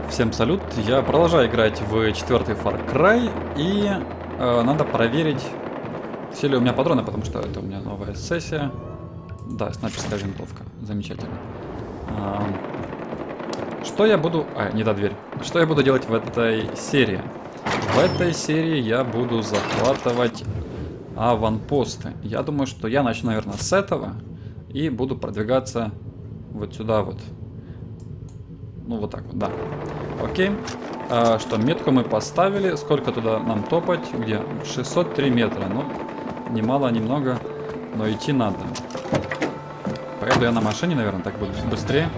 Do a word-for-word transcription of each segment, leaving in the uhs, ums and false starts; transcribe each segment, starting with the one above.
Всем салют, я продолжаю играть в четвертый Far Cry, и э, надо проверить, все ли у меня патроны, потому что это у меня новая сессия. Да, снайперская винтовка, замечательно. А, что я буду... А, не та дверь. Что я буду делать в этой серии? В этой серии я буду захватывать аванпосты. Я думаю, что я начну, наверное, с этого, и буду продвигаться вот сюда вот. Ну, вот так вот, да. Окей. А, что, метку мы поставили. Сколько туда нам топать? Где? шестьсот три метра. Ну, ни мало, ни много, но идти надо. Поеду я на машине, наверное, так будет быстрее.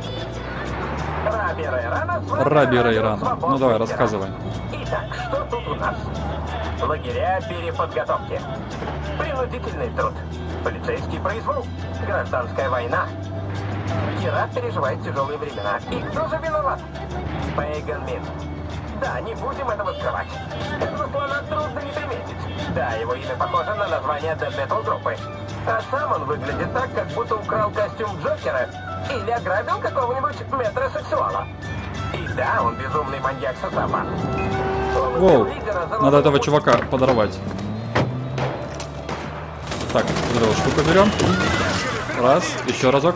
Раби Рейрана. Ну, давай, рассказывай. Итак, что тут у нас? Лагеря переподготовки. Принудительный труд. Полицейский произвол. Гражданская война. Херат переживает тяжелые времена. И кто же виноват? Пейган Мин. Да, не будем этого скрывать. Этого слона трудно не приметить. Да, его имя похоже на название Death Metal группы. А сам он выглядит так, как будто украл костюм Джокера или ограбил какого-нибудь метросексуала. И да, он безумный маньяк-социопат. Воу, надо этого чувака подорвать. Так, вот эту штуку берем. Раз, еще разок.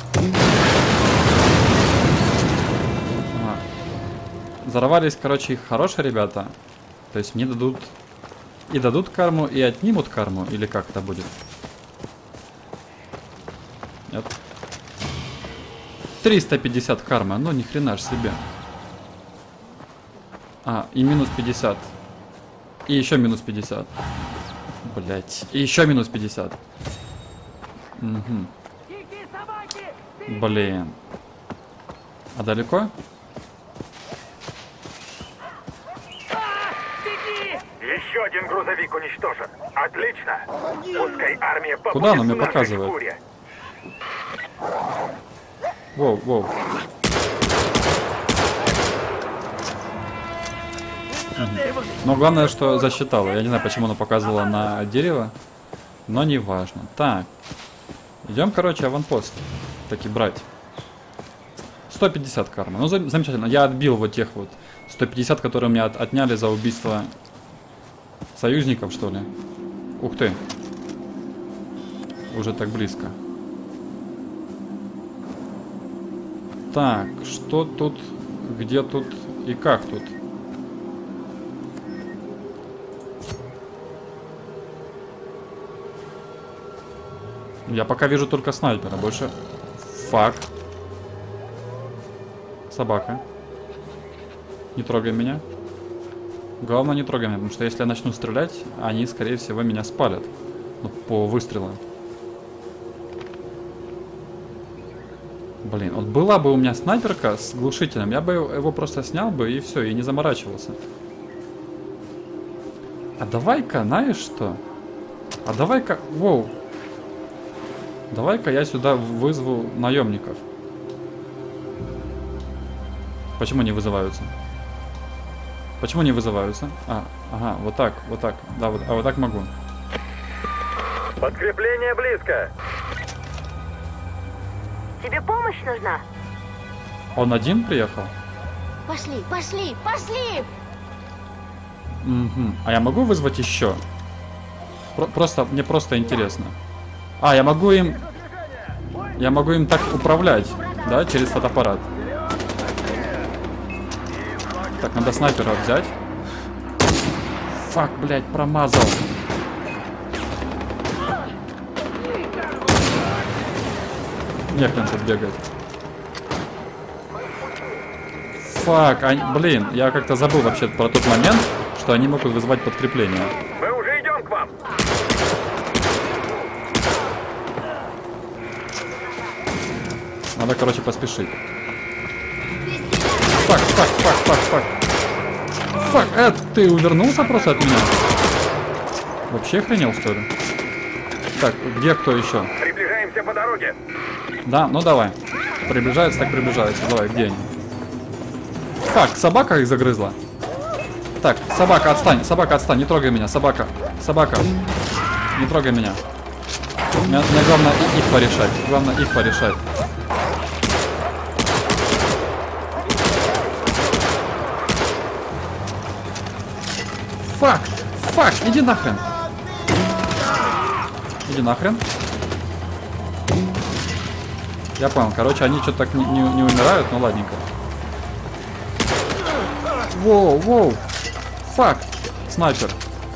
Ага. Взорвались, короче, хорошие ребята. То есть мне дадут... И дадут карму, и отнимут карму. Или как это будет? Нет. триста пятьдесят кармы. Ну, ни хрена ж себе. А, и минус пятьдесят. И еще минус пятьдесят. Блять. И еще минус пятьдесят. Угу. Блин. А далеко? Еще один грузовик уничтожен. Отлично. Пускай армия побудет. Куда она мне показывает? Воу, воу. Угу. Но главное, что засчитала. Я не знаю, почему она показывала на дерево. Но не важно. Так. Идем, короче, аванпост. Таки брать. сто пятьдесят кармы. Ну, зам замечательно. Я отбил вот тех вот сто пятьдесят, которые у меня от отняли за убийство союзников, что ли. Ух ты. Уже так близко. Так, что тут, где тут и как тут? Я пока вижу только снайпера, больше... Фак. Собака. Не трогай меня. Главное, не трогай меня, потому что если я начну стрелять, они, скорее всего, меня спалят. Ну, по выстрелам. Блин, вот была бы у меня снайперка с глушителем, я бы его просто снял бы и все, и не заморачивался. А давай-ка, знаешь что? А давай-ка... Воу. Давай-ка я сюда вызову наемников. Почему не вызываются? Почему не вызываются? А, ага, вот так, вот так. Да, вот, а вот так могу. Подкрепление близко. Тебе помощь нужна? Он один приехал? Пошли, пошли, пошли! Угу. А я могу вызвать еще? Про просто, мне просто интересно. А, я могу им... Я могу им так управлять, да, через фотоаппарат. Так, надо снайпера взять. Фак, блядь, промазал. Нехрен тут бегать. Фак, они, блин, я как-то забыл вообще про тот момент, что они могут вызывать подкрепление. Мы уже идем к вам. Надо, короче, поспешить. Фак, фак, фак, фак, фак. Фак, э, ты увернулся просто от меня? Вообще охренел, что ли? Так, где кто еще? Приближаемся по дороге. Да, ну давай. Приближаются, так приближаются. Давай, где они? Фак, собака их загрызла. Так, собака, отстань, собака, отстань, не трогай меня, собака. Собака, не трогай меня. Мне, мне главное их порешать. Главное их порешать. Фак! Фак! Иди нахрен! Иди нахрен. Я понял. Короче, они что-то так не, не, не умирают, ну ладненько. Воу, воу! Фак! Снайпер.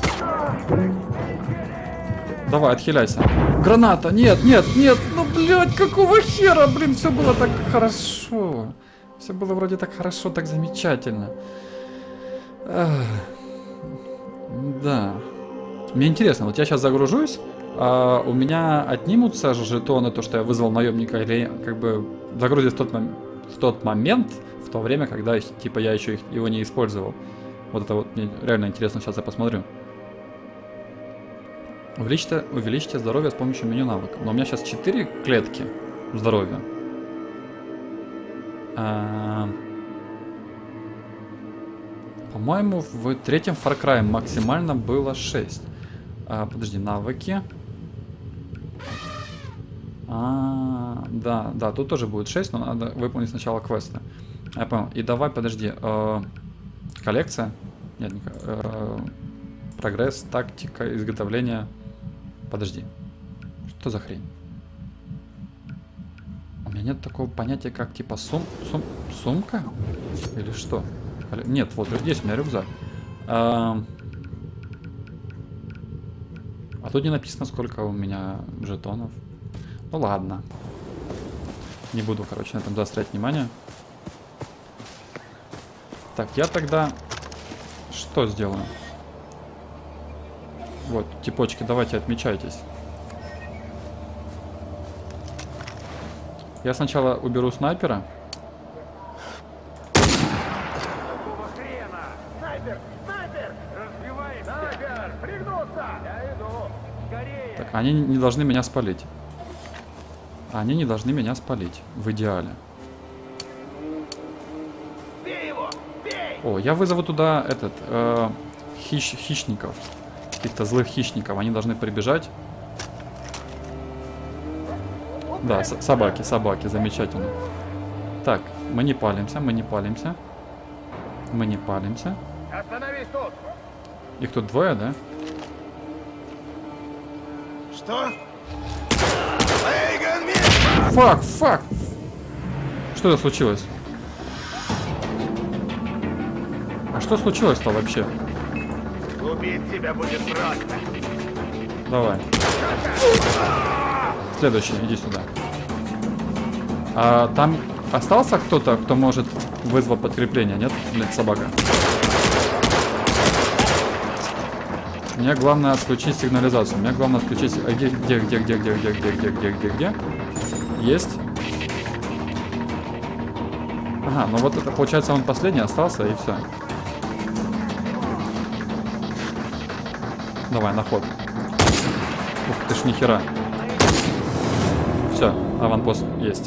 Давай, отхиляйся. Граната! Нет, нет, нет! Ну, блядь, какого хера? Блин, все было так хорошо. Все было вроде так хорошо, так замечательно. Ах. Да. Мне интересно, вот я сейчас загружусь, а у меня отнимутся жетоны, то, что я вызвал наемника, или как бы загрузить в тот, мом... в тот момент, в то время, когда типа я еще их, его не использовал. Вот это вот мне реально интересно, сейчас я посмотрю. Увеличьте, увеличьте здоровье с помощью меню навыка. Но у меня сейчас четыре клетки здоровья. А... По-моему, в третьем Far Cry максимально было шесть. А, подожди, навыки. А, да, да, тут тоже будет шесть, но надо выполнить сначала квесты. Я понял. И давай, подожди. Э, коллекция? Нет, не э, прогресс, тактика, изготовление. Подожди. Что за хрень? У меня нет такого понятия, как типа сум, сум, сумка? Или что? Нет, вот здесь у меня рюкзак. А, а тут не написано, сколько у меня жетонов. Ну ладно. Не буду, короче, на этом заострять внимание. Так, я тогда что сделаю? Вот, типочки, давайте отмечайтесь. Я сначала уберу снайпера. Так, они не должны меня спалить. Они не должны меня спалить. В идеале. О, я вызову туда этот э, хищ, хищников. Каких-то злых хищников. Они должны прибежать. Да, собаки, собаки, замечательно. Так, мы не палимся, мы не палимся. Мы не палимся. Остановись тут! Их тут двое, да? Что? Фак, фак! Что это случилось? А что случилось-то вообще? Убить тебя будет просто. Давай. Следующий, иди сюда. А там остался кто-то, кто может вызвать подкрепление, нет? Блин, собака. Мне главное отключить сигнализацию. Мне главное отключить... А где, где, где, где, где, где, где, где, где, где, где? Есть. Ага, ну вот это, получается, он последний остался, и все. Давай, на ход. Ух ты ж, нихера. Все, аванпост есть.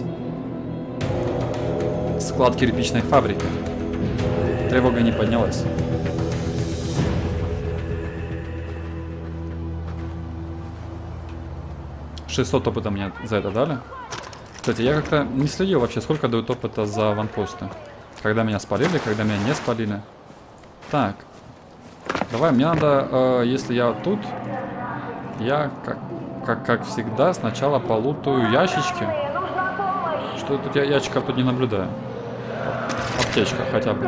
Склад кирпичной фабрики. Тревога не поднялась. шестьсот опыта мне за это дали. Кстати, я как-то не следил вообще, сколько дают опыта за аванпосты. Когда меня спалили, когда меня не спалили. Так. Давай, мне надо, э, если я тут, я, как, как, как всегда, сначала полутаю ящички. Что тут я ящиков тут не наблюдаю. Аптечка хотя бы.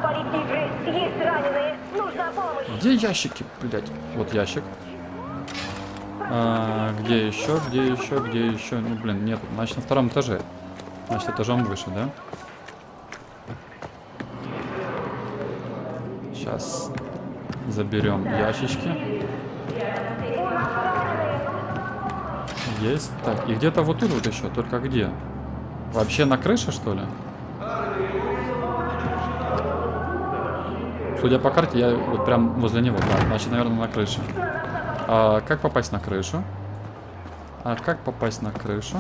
Где ящики, блядь? Вот ящик. А, где еще, где еще, где еще? Ну, блин, нет. Значит, на втором этаже. Значит, этажом выше, да? Сейчас заберем ящички. Есть. Так, и где-то вот тут вот еще. Только где? Вообще на крыше, что ли? Судя по карте, я вот прям возле него. Да, значит, наверное, на крыше. А как попасть на крышу? А как попасть на крышу?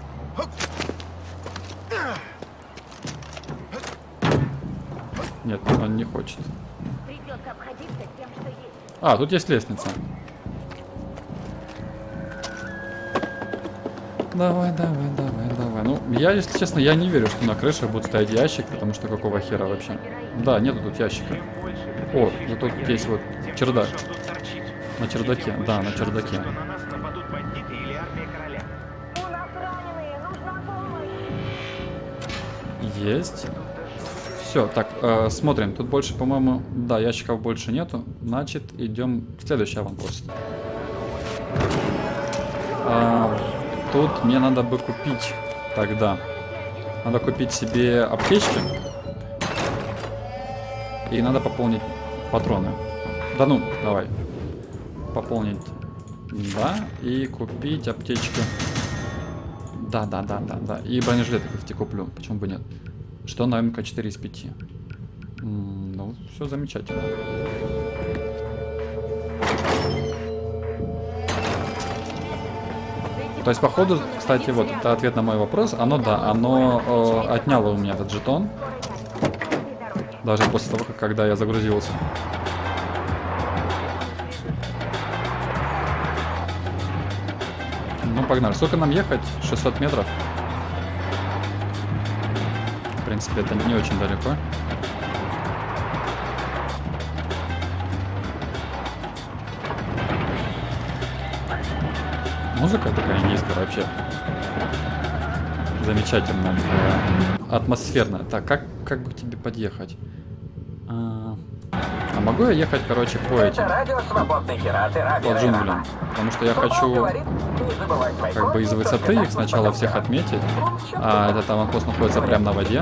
Нет, он не хочет. А, тут есть лестница. Давай, давай, давай, давай. Ну, я, если честно, я не верю, что на крыше будет стоять ящик, потому что какого хера вообще? Да, нету тут ящика. О, зато тут есть вот чердак. На чердаке, да, на чердаке. Есть. Все, так, э, смотрим. Тут больше, по-моему, да, ящиков больше нету. Значит, идем в следующий аванпост. А, тут мне надо бы купить тогда. Надо купить себе аптечки. И надо пополнить патроны. Да ну, давай. Пополнить. Да. И купить аптечки. Да, да, да, да, да. И бронежилеты, кстати, куплю. Почему бы нет? Что на эм ка четыре из пяти. М-м, ну, все замечательно. То есть, походу, кстати, вот, это ответ на мой вопрос. Оно, да, оно э, отняло у меня этот жетон. Даже после того, как, когда я загрузился. Ну, погнали. Сколько нам ехать? шестьсот метров. В принципе, это не очень далеко. Музыка такая низкая вообще. Замечательная. Такая. Атмосферная. Так, как, как бы к тебе подъехать? А, а могу я ехать, короче, по этим? По джунглям. Потому что я хочу как бы из высоты их сначала всех отметить. А этот аванпост находится прямо на воде.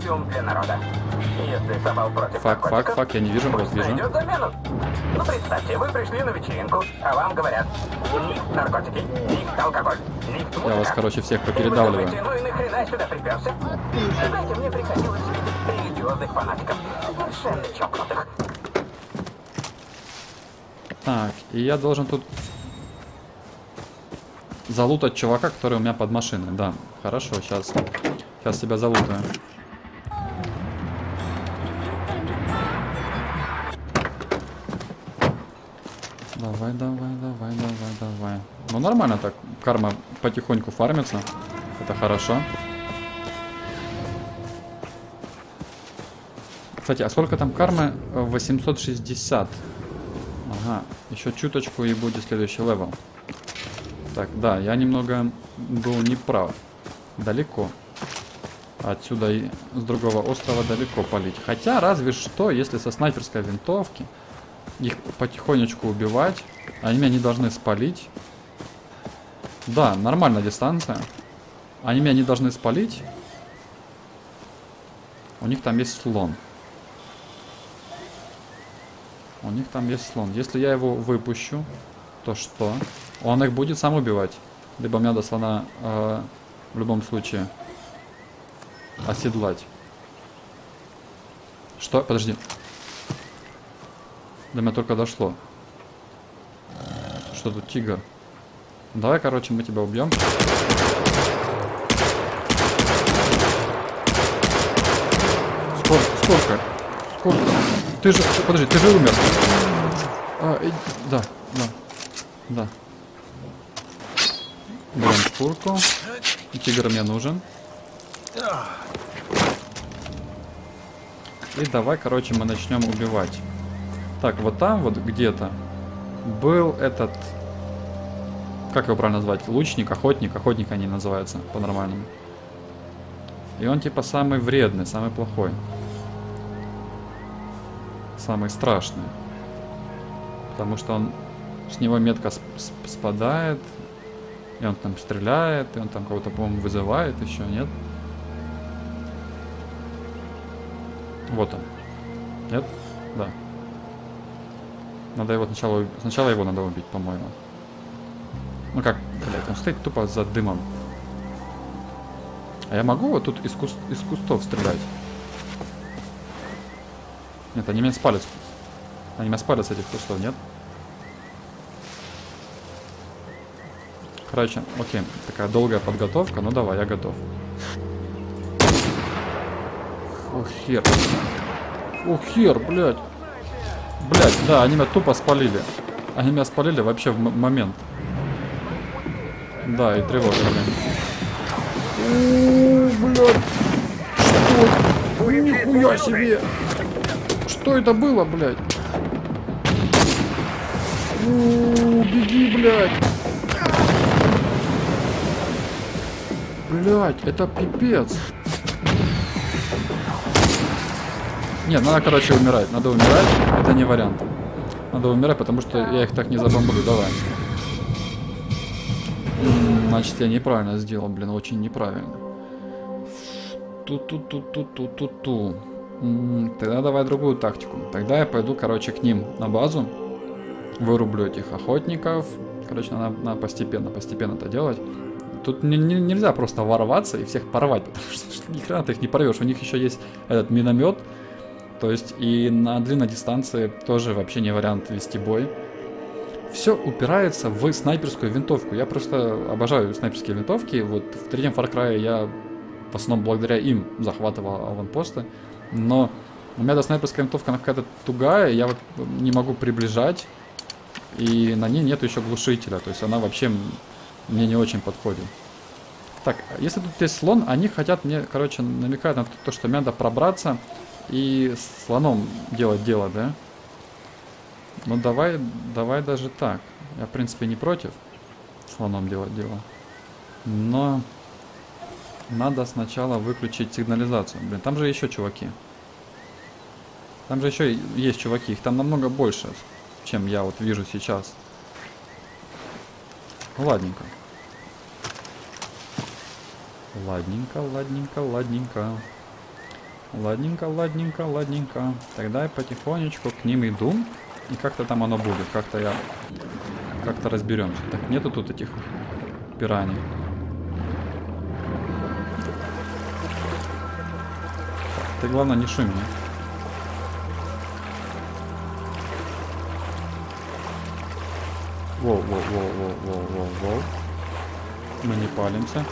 Фак, фак, фак, я не вижу, вот вижу. Ну, представьте, вы пришли на вечеринку, а вам говорят: ни наркотики, ни алкоголь, ни музыка. Я вас, короче, всех попередавливаю. Вы думаете, ну и нахрена сюда приперся? Знаете, мне приходилось видеть религиозных фанатиков, совершенно чокнутых. Так, и я должен тут залутать чувака, который у меня под машиной. Да, хорошо, сейчас. Сейчас тебя залутаю. Давай, давай, давай, давай, давай. Ну нормально так. Карма потихоньку фармится. Это хорошо. Кстати, а сколько там кармы? восемьсот шестьдесят. Ага, еще чуточку и будет следующий левел. Так, да, я немного был неправ. Далеко. Отсюда и с другого острова далеко палить. Хотя, разве что, если со снайперской винтовки их потихонечку убивать, они меня не должны спалить. Да, нормальная дистанция. Они меня не должны спалить. У них там есть слон. У них там есть слон. Если я его выпущу, то что? Он их будет сам убивать. Либо мне надо слона э, в любом случае оседлать. Что? Подожди. До меня только дошло. Что тут тигр? Давай, короче, мы тебя убьем. Сколько? Сколько? Сколько? Ты же... Подожди, ты же умер. А, и, да, да, да. Берем шкурку. Тигр мне нужен. И давай, короче, мы начнем убивать. Так, вот там вот где-то был этот... Как его правильно назвать? Лучник, охотник. Охотник они называются по-нормальному. И он типа самый вредный, самый плохой. Самый страшный. Потому что он... С него метка сп сп спадает. И он там стреляет. И он там кого-то, по-моему, вызывает еще, нет? Вот он. Нет? Да. Надо его сначала... Сначала его надо убить, по-моему. Ну как, блядь, он стоит тупо за дымом. А я могу вот тут из, куст... из кустов стрелять? Нет, они меня спалят. Они меня спалят с этих кустов, нет? Короче, окей. Такая долгая подготовка. Ну давай, я готов. О, хер. О, хер, блядь. Блядь, да, они меня тупо спалили. Они меня спалили вообще в момент. Да, и тревога, блин. О, блядь. Что? Нихуя себе. Что это было, блядь? О, беги, блядь. Блядь, это пипец. Нет, надо, короче, умирать. Надо умирать. Это не вариант. Надо умирать, потому что я их так не забомблю. Давай. Значит, я неправильно сделал, блин, очень неправильно. Ту-ту-ту-ту-ту-ту-ту. Тогда давай другую тактику. Тогда я пойду, короче, к ним на базу. Вырублю этих охотников. Короче, надо, надо постепенно, постепенно это делать. Тут не, не, нельзя просто ворваться и всех порвать, потому что ни хрена ты их не порвешь. У них еще есть этот миномет. То есть и на длинной дистанции тоже вообще не вариант вести бой. Все упирается в снайперскую винтовку. Я просто обожаю снайперские винтовки. Вот в третьем Far Cry я в основном благодаря им захватывал аванпосты. Но у меня эта снайперская винтовка, она какая-то тугая, я вот не могу приближать. И на ней нет еще глушителя. То есть она вообще мне не очень подходит. Так, если тут есть слон, они хотят мне, короче, намекают на то, что мне надо пробраться и с слоном делать дело, да? Ну давай, давай даже так. Я, в принципе, не против слоном делать дело. Но надо сначала выключить сигнализацию. Блин, там же еще чуваки. Там же еще есть чуваки. Их там намного больше, чем я вот вижу сейчас. Ладненько. Ладненько, ладненько, ладненько. Ладненько, ладненько, ладненько. Тогда я потихонечку к ним иду. И как-то там оно будет. Как-то я... Как-то разберемся. Так, нету тут этих пираний. Ты, главное, не шуми. Воу, воу, воу, воу, воу, воу, воу. Мы не палимся.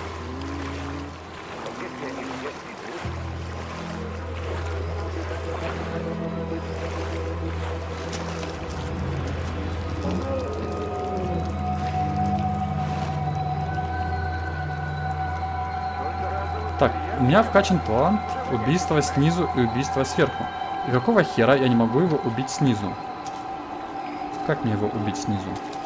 Так, у меня вкачан талант убийства снизу и убийства сверху. И какого хера я не могу его убить снизу? Как мне его убить снизу?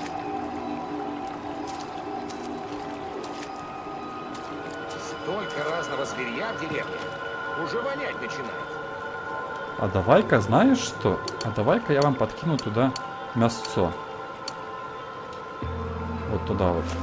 Столько разного зверья в деревне. Уже вонять начинает. А давай-ка, знаешь что? А давай-ка я вам подкину туда мясцо. Вот туда вот.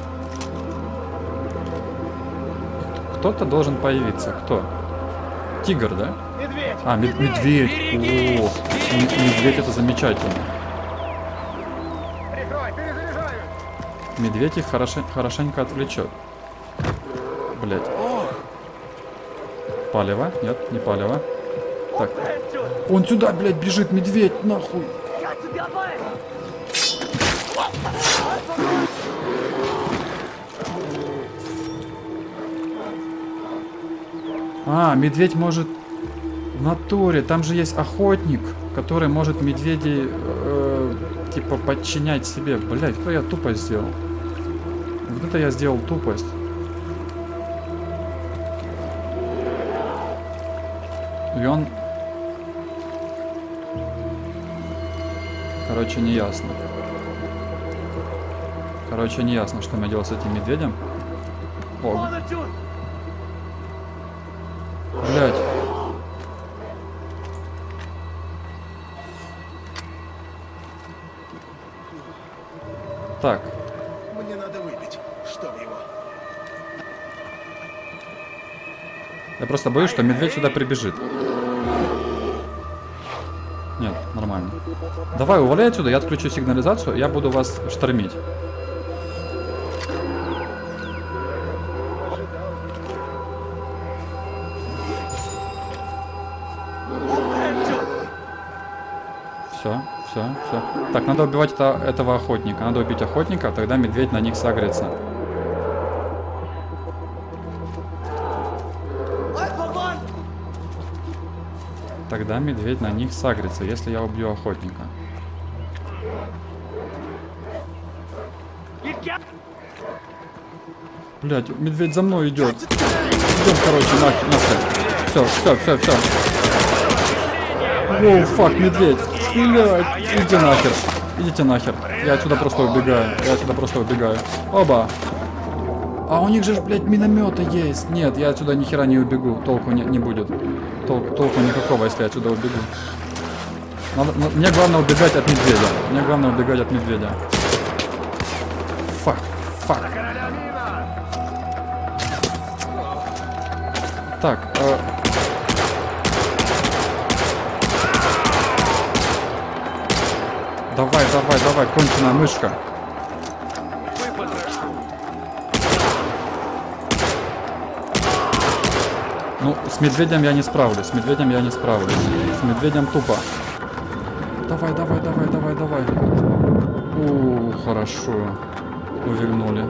Кто-то должен появиться. Кто? Тигр, да? Медведь! А, мед медведь. О, медведь это замечательно. Прикрой, перезаряжаю! Медведь их хорошо хорошенько отвлечет. Блять. Палево? Нет, не палево. Так. Он сюда, блядь, бежит, медведь, нахуй. А, медведь может в натуре. Там же есть охотник, который может медведей э, типа подчинять себе. Блять, кто я тупость сделал? Вот это я сделал тупость. И он... Короче, не ясно. Короче, не ясно, что мне делать с этим медведем. О. Блять. Так. Мне надо выпить, чтобы его. Я просто боюсь, что медведь сюда прибежит. Нет, нормально. Давай, уваляй отсюда, я отключу сигнализацию, я буду вас штормить. Все, все, все. Так, надо убивать это, этого охотника. Надо убить охотника, тогда медведь на них сагрится. Тогда медведь на них сагрится, если я убью охотника. Блядь, медведь за мной идет. Идем, короче, нахер, нахер. Все, все, все, все. Воу, фак, медведь. Блядь, иди нахер. Идите нахер. Я отсюда просто убегаю. Я отсюда просто убегаю. Оба. А у них же, блядь, минометы есть. Нет, я отсюда ни хера не убегу. Толку не, не будет. Толк, толку никакого, если я отсюда убегу. Надо, на, мне главное убегать от медведя. Мне главное убегать от медведя. Фак, фак. Так, э... Давай, давай, давай, конченая мышка. Ну, с медведем я не справлюсь, с медведем я не справлюсь. С медведем тупо. Давай, давай, давай, давай, давай. У, хорошо. Увильнули.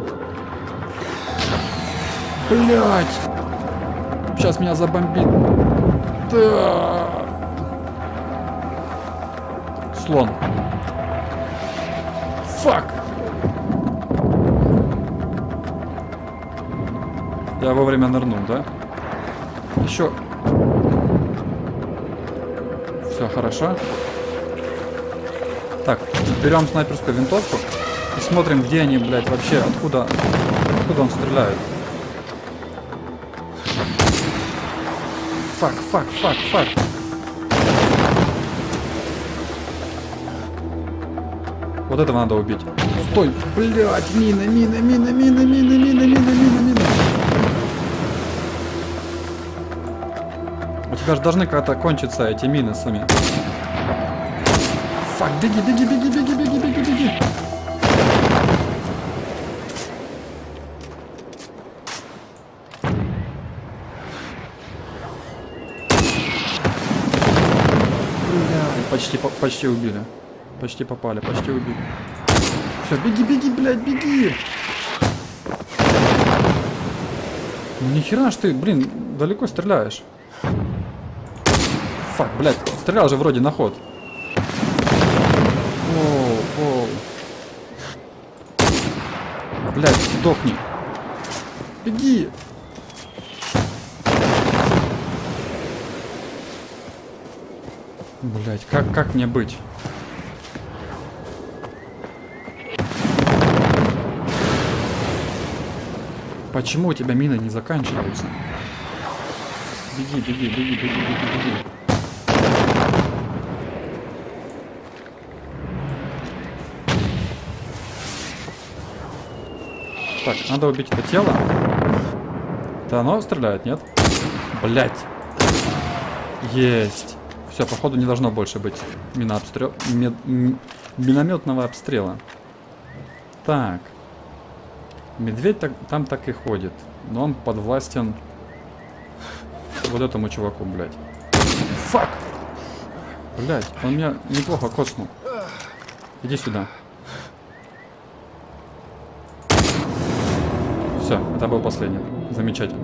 Блять! Сейчас меня забомбит. Да. Слон. Фак! Я вовремя нырнул, да? Еще. Все хорошо. Так, берем снайперскую винтовку и смотрим, где они, блядь, вообще, откуда, откуда он стреляет. Фак, фак, фак, фак. Вот этого надо убить. Стой, блядь, мина, мина, мина, мина, мина, мина, мина, мина, мина. У тебя же должны когда-то кончиться эти мины сами. Фак, беги, беги, беги, беги, беги, беги, беги. Почти, почти убили. Почти попали, почти убили. Все, беги, беги, блядь, беги. Ну нихера ж ты, блин, далеко стреляешь. Фак, блядь, стрелял же вроде на ход. Оу, оу. Блядь, сдохни. Беги. Блядь, как, как мне быть? Почему у тебя мины не заканчиваются? Беги, беги, беги, беги, беги, беги. Так, надо убить это тело. Да, оно стреляет, нет? Блять. Есть. Все, походу не должно больше быть минообстрел... Мед... минометного обстрела. Так. Медведь так, там так и ходит. Но он подвластен вот этому чуваку, блядь. Фак! Блядь, он меня неплохо коснул. Иди сюда. Все, это был последний. Замечательно.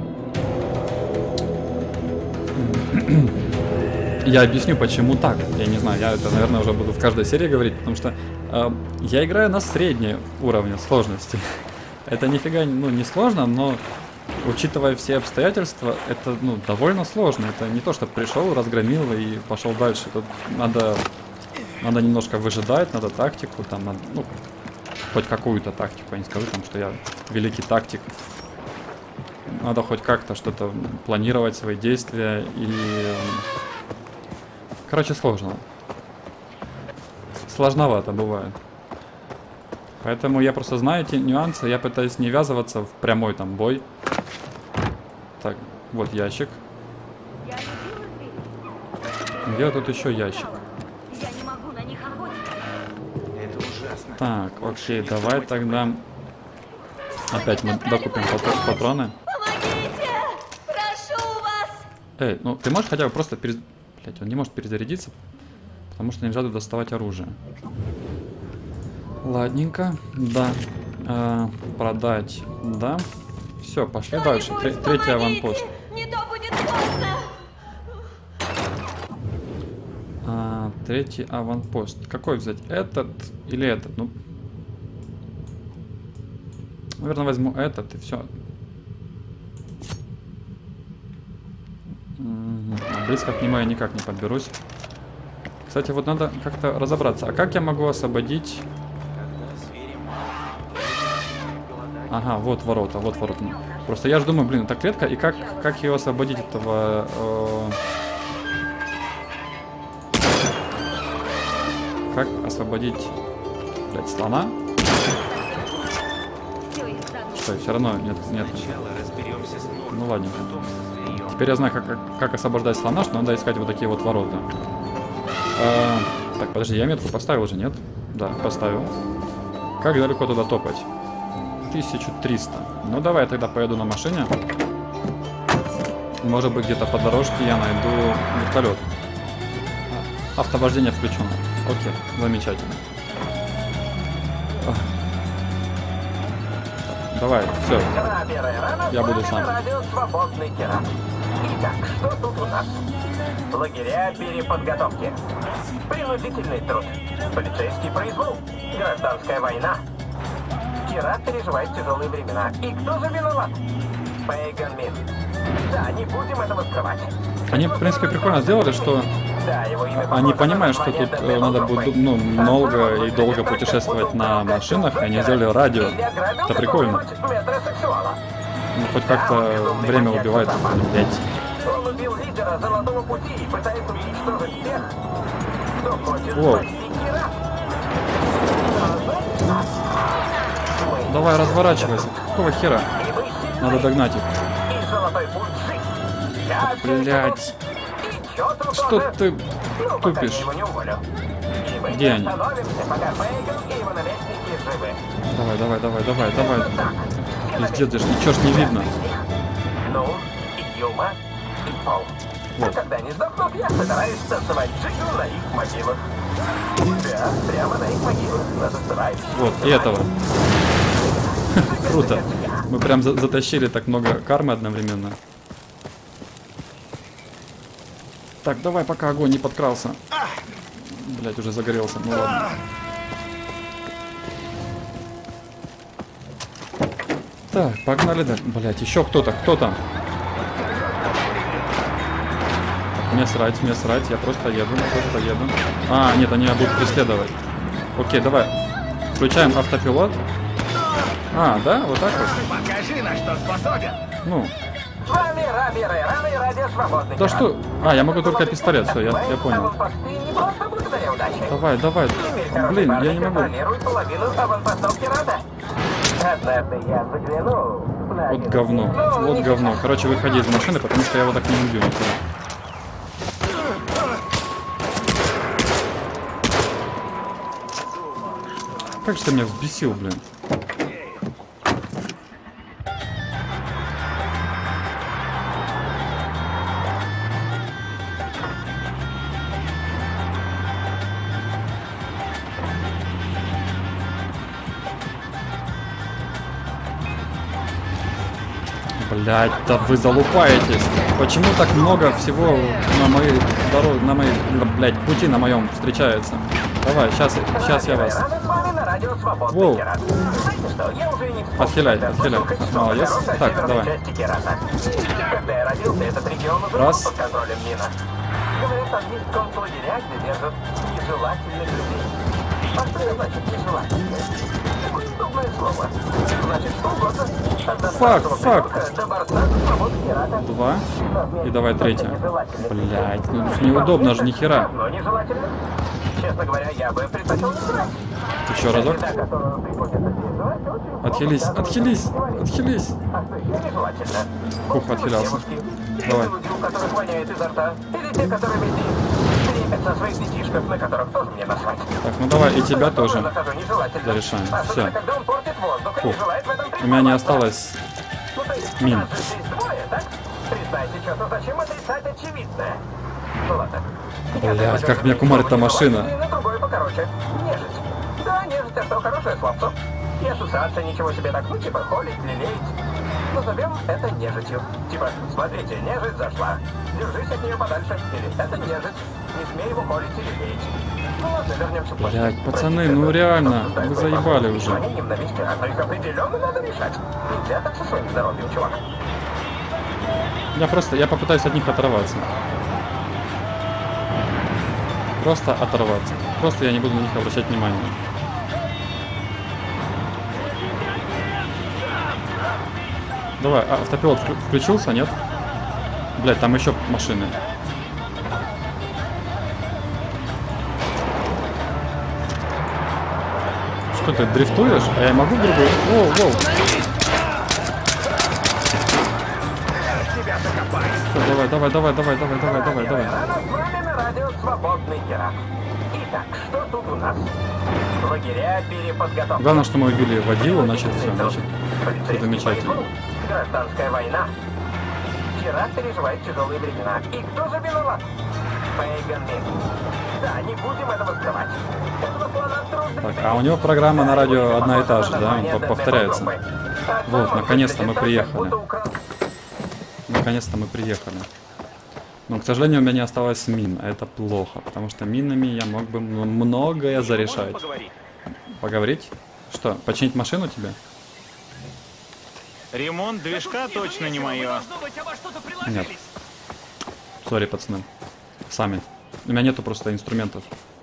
Я объясню, почему так. Я не знаю, я это, наверное, уже буду в каждой серии говорить, потому что э, я играю на среднем уровне сложности. Это нифига ну, не сложно, но учитывая все обстоятельства, это ну, довольно сложно. Это не то, что пришел, разгромил и пошел дальше. Тут надо, надо немножко выжидать, надо тактику, там, надо, ну, хоть какую-то тактику, я не скажу, там, что я великий тактик. Надо хоть как-то что-то планировать, свои действия и... Короче, сложно. Сложновато бывает. Поэтому я просто знаю эти нюансы, я пытаюсь не ввязываться в прямой там бой. Так, вот ящик. Где тут еще ящик? Я не могу на них охотиться. Это ужасно. Так, окей, давай тогда опять мы докупим патро- патроны. Помогите! Прошу вас! Эй, ну ты можешь хотя бы просто перез... Блять, он не может перезарядиться, потому что нельзя тут доставать оружие. Ладненько, да. Э, продать, да. Все, пошли дальше. Тре- третий аванпост. Не то будет поздно! А, третий аванпост. Какой взять? Этот или этот? Ну, наверное, возьму этот и все. близко к нему я никак не подберусь. Кстати, вот надо как-то разобраться. А как я могу освободить... Ага, вот ворота, вот ворота. Просто я же думаю, блин, это клетка, и как, как ее освободить этого... Э... Как освободить, блядь, слона? Что, все равно нет, нет. Ну ладно. Теперь я знаю, как, как, как освобождать слона, что надо искать вот такие вот ворота. А, так, подожди, я метку поставил же, нет? Да, поставил. Как далеко туда топать? тысяча триста. Ну давай я тогда поеду на машине. Может быть, где-то по дорожке я найду вертолет. Автовождение включено. Окей, замечательно. Давай, все. Я буду сам. Итак, что тут у нас? Лагеря переподготовки. Принудительный труд. Полицейский произвол. Гражданская война. Кират переживает тяжелые времена. И кто же виноват? Пейган Мин. Да, не будем этого скрывать. Они, в принципе, прикольно сделали, что они понимают, что тут э, надо будет ну, много и долго путешествовать на машинах, и они сделали радио. Это прикольно. Ну, хоть как-то время убивает, блять. Он убил лидера Золотого Пути и пытается уничтожить тех, кто хочет Воу. спасти Кират. Давай, разворачивайся. Какого хера? Надо догнать их. И Золотой Путь жить. Я Блять. И чё тут Что уже? ты Ну, пока тупишь? я его не уволю. И мы Где не они? остановимся, пока Пейган и его наместники живы. Давай, давай, давай, давай, давай. Вот так. Все Пиздец, ж ничего ж не видно. Ну, и Юма, и Пол. Вот. А когда они сдохнут, я собираюсь танцевать джигл на их могилах. Да, прямо на их могилах. Наступающий. Вот, и этого. Круто. Мы прям за- затащили так много кармы одновременно. Так, давай, пока огонь не подкрался. Блять, уже загорелся. Ну ладно. Так, погнали дальше. Блять, еще кто-то, кто там? Мне срать, мне срать, я просто еду, просто еду. А, нет, они меня будут преследовать. Окей, давай. Включаем автопилот. А, да? Вот так вот? Покажи, на что способен. Ну. С вами Раби Рейран и Радио Свободный. Да что? А, я могу только пистолет, все, я, я понял. Аванпосты не просто благодаря удаче. Давай, давай. Теперь хороший Блин, я парень не могу. контролирует половину аванпостов Кирата. Однажды я заглянул на Вот один- говно, Ну, вот не говно. сейчас. Короче, выходи из машины, потому что я его так не убью никуда. Как же ты меня взбесил, блин. Блять, да вы залупаетесь. Почему так много всего на моей дороге, на моей, блять, пути на моем встречается? Давай, сейчас, сейчас я вас. Рады с вами на Радио Свободный Воу. Кират. Знаете что, я уже и не вспомню, Отхиляй, когда отхиляй. слушал, как Молодец. хорошая Так, северной давай. части Кирата. Когда я родился, этот регион уже Раз. был под контролем Мина. Говорят, там есть концлагеря, где держат нежелательных людей. А что это значит нежелательных? Какое удобное слово. Значит, что угодно. От Фак, достаточного фак. придурка до борца за свободу Кирата. Два. И давай третья. Нежелательных людей. Блять, ну неудобно же, нихера. Давно нежелательно. Честно говоря, я бы предпочел не знать. Еще разок. Среда, которую приходится переживать, очень Отхились, плохо отхились, связана с отхились. А что еще нежелательно? Фух, Вкусные отхилялся. девушки. Давай. Люди, у которых воняет изо рта. Или те, которые везде трепятся о своих детишках, на которых тоже мне насрать. Так, ну давай, и тебя тоже. Нахожу нежелательно. Зарешаем. Особенно, Всё. когда он портит воздух и Фух. не желает в этом У меня не признаваться. осталось Ну, то есть, мин. нас же здесь двое, так? Признайте, что-то зачем отрицать очевидное? Ну ладно. Блядь, как меня кумарит эта машина. И на другое покороче. Нежить. Да, нежить, а что хорошее словцо. И ассоциация ничего себе так, ну типа холить, лелеять. Назовем это нежитью. Типа, смотрите, нежить зашла. Держись от нее подальше. Или это нежить. Не смей его холить или лелеять. Ну ладно, вернемся к площади. Блядь, пацаны, ну реально, вы заебали уже. Сохранением на месте, а их определенно надо решать. Нельзя так со своим здоровьем, чувак. Я просто, я попытаюсь от них оторваться. Просто оторваться. Просто я не буду на них обращать внимание. Давай, а, автопилот включился, нет? Блять, там еще машины. Что ты, дрифтуешь? А я могу в другую? Воу, воу. Все, давай, давай, давай, давай, давай, давай, давай, давай. А с вами на радио «Свободный Ирак». Итак, что тут у нас? Лагеря переподготовки. Главное, что мы убили водилу, значит все, значит все Полицейский замечательно. произвол, гражданская война. Ирак переживает тяжелые времена. И кто же виноват? Фейган Мин. Да, не будем этого скрывать. Этого плана трудно. Так, а у него программа на радио одна и та же, да? Он повторяется. Вот, наконец-то мы приехали. Наконец-то мы приехали. Но, к сожалению, у меня не осталось мин, а это плохо, потому что минами я мог бы многое зарешать. Поговорить? Что, починить машину тебе? Ремонт движка точно не мое. Нет. Сори, пацаны. Сами. У меня нету просто инструментов.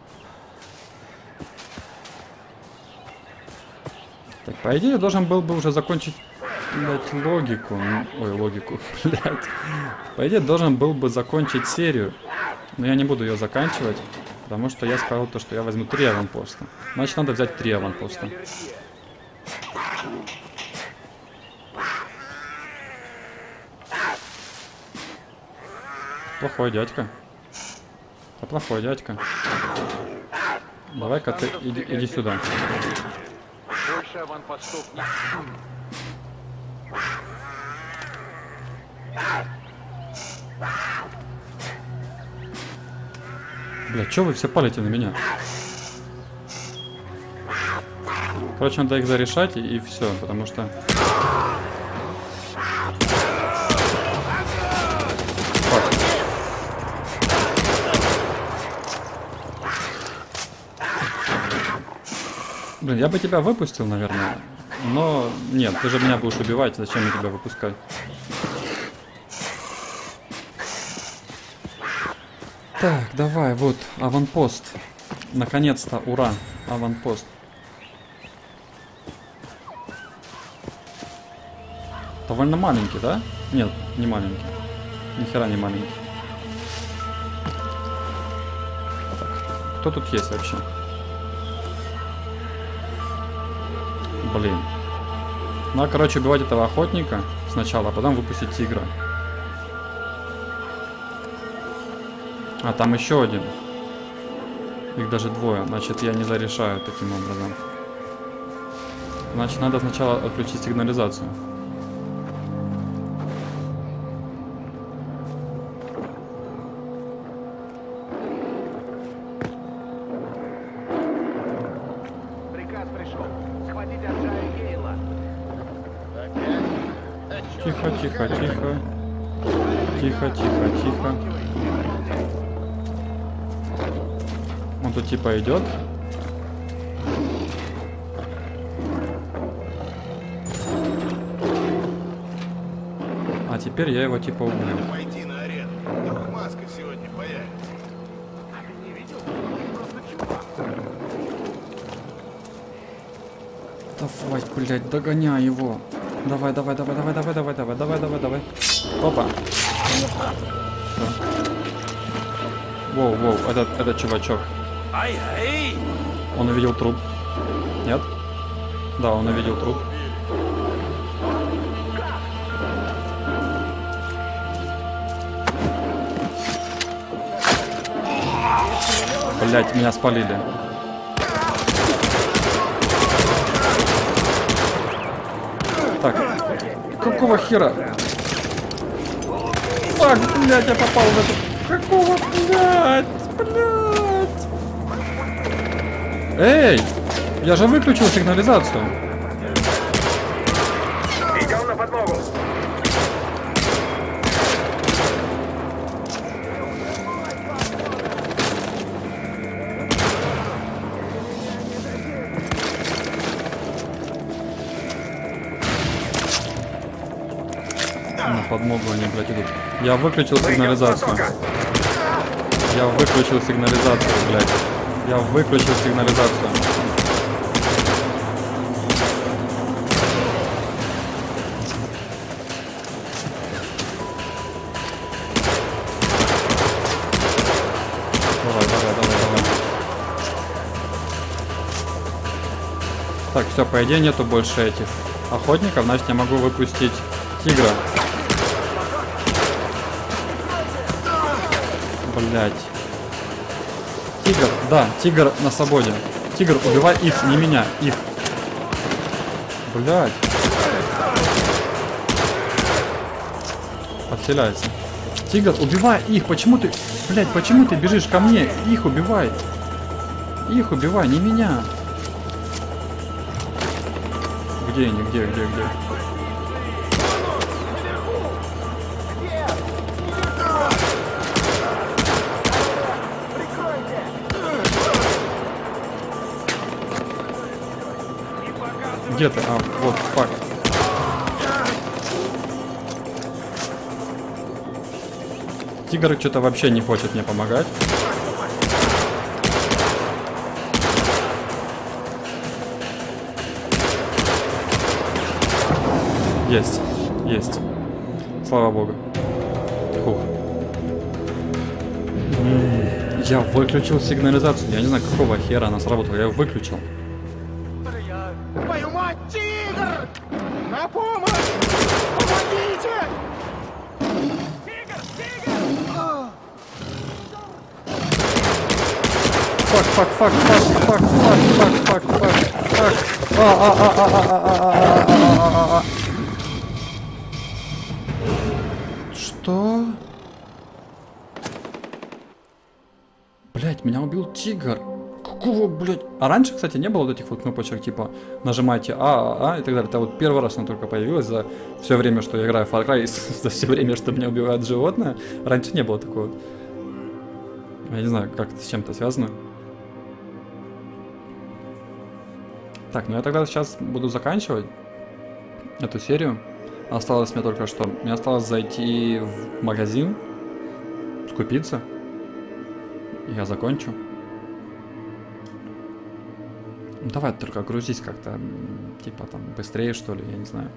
Так, по идее, я должен был бы уже закончить, блядь, логику. Ой, логику, блядь. По идее, должен был бы закончить серию. Но я не буду ее заканчивать, потому что я сказал то, что я возьму три аванпоста. Значит, надо взять три аванпоста. Плохой дядька. Это плохой дядька. Давай-ка ты иди, иди сюда. Больше аванпостов нет. Бля, чё вы все палите на меня? Короче, надо их зарешать и, и все, потому что... Блин, я бы тебя выпустил, наверное. Но нет, ты же меня будешь убивать, зачем мне тебя выпускать? Так, давай, вот, аванпост. Наконец-то, ура, аванпост. Довольно маленький, да? Нет, не маленький. Ни хера не маленький. Так, кто тут есть вообще? Блин. Надо, короче, убивать этого охотника сначала, а потом выпустить тигра. А, там еще один. Их даже двое. Значит, я не зарешаю таким образом. Значит, надо сначала отключить сигнализацию. Приказ пришел. Схватить Арджая Гейла. Тихо, тихо, тихо. Тихо, тихо, тихо. Он тут типа идет. А теперь я его типа убью. Пойти на арену. Их маска сегодня появится. Давай, блядь, догоняй его. Давай, давай, давай, давай, давай, давай, давай, давай, давай, давай. Опа. Все. Воу, воу, этот, этот чувачок. Он увидел труп. Нет? Да, он увидел труп. Блять, меня спалили. Так, какого хера? Фак, блядь, я попал в эту... Какого, блядь, блядь? Эй, я же выключил сигнализацию. Идем на подмогу. На подмогу они, блядь, идут. Я выключил сигнализацию. Я выключил сигнализацию, блядь. Я выключил сигнализацию. Давай, давай, давай, давай. Так, все, по идее нету больше этих охотников, значит я могу выпустить тигра. Блять. Тигр, да, тигр на свободе. Тигр, убивай их, не меня, их. Блять. Подселяется. Тигр, убивай их, почему ты... Блять, почему ты бежишь ко мне? Их убивай. Их убивай, не меня. Где они, где, где, где? Где ты? А, вот, фак. Тигр что-то вообще не хочет мне помогать. Есть, есть. Слава богу. Фух. Я выключил сигнализацию. Я не знаю, какого хера она сработала. Я ее выключил. Твою мать, тигр! На помощь! Помогите! Тигр, тигр! Фак, фак, фак, фак, фак, фак, фак, фак, фак, фак. А, а, а, а, а, а, а, а, а. Что? Блять, меня убил тигр. Какого, блять? А раньше, кстати, не было вот этих вот кнопочек, типа нажимайте А, А, А и так далее. Это вот первый раз она только появилась за все время, что я играю в Far Cry, за все время, что меня убивают животное. Раньше не было такого. Я не знаю, как это с чем-то связано. Так, ну я тогда сейчас буду заканчивать эту серию. Осталось мне только что. Мне осталось зайти в магазин, скупиться. Я закончу. Ну, давай только грузись как-то, типа там быстрее, что ли, я не знаю.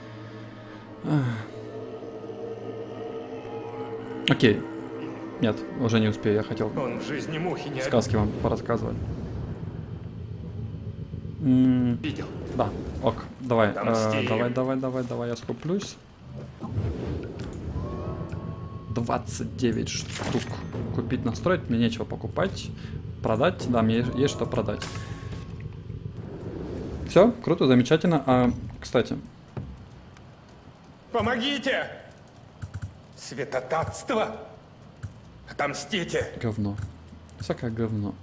Окей. Нет, уже не успею, я хотел Он в жизни мухи не сказки вам порассказывать. М, обидел. Да, ок, давай, э, Отомстим. давай, давай, давай, давай, я скуплюсь. двадцать девять штук купить, настроить, мне нечего покупать. Продать, да, мне есть что продать. Все, круто, замечательно. А, кстати, Помогите! Святотатство! Отомстите! говно. Всякое говно.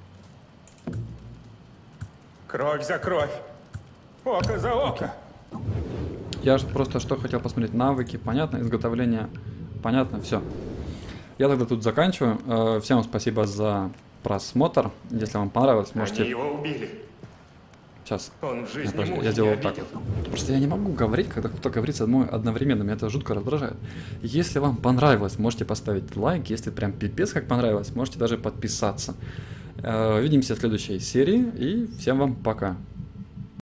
Кровь за кровь! Око за око! Я же просто что хотел посмотреть. Навыки, понятно, изготовление, понятно, все. Я тогда тут заканчиваю. Э, Всем спасибо за просмотр. Если вам понравилось, можете... Они его убили. Сейчас. Он в жизни Нет, подожди, мухи я сделал не так. обидел. Просто я не могу говорить, когда кто-то говорит со мной одновременно. Меня это жутко раздражает. Если вам понравилось, можете поставить лайк. Если прям пипец как понравилось, можете даже подписаться. Э, Увидимся в следующей серии. И всем вам пока.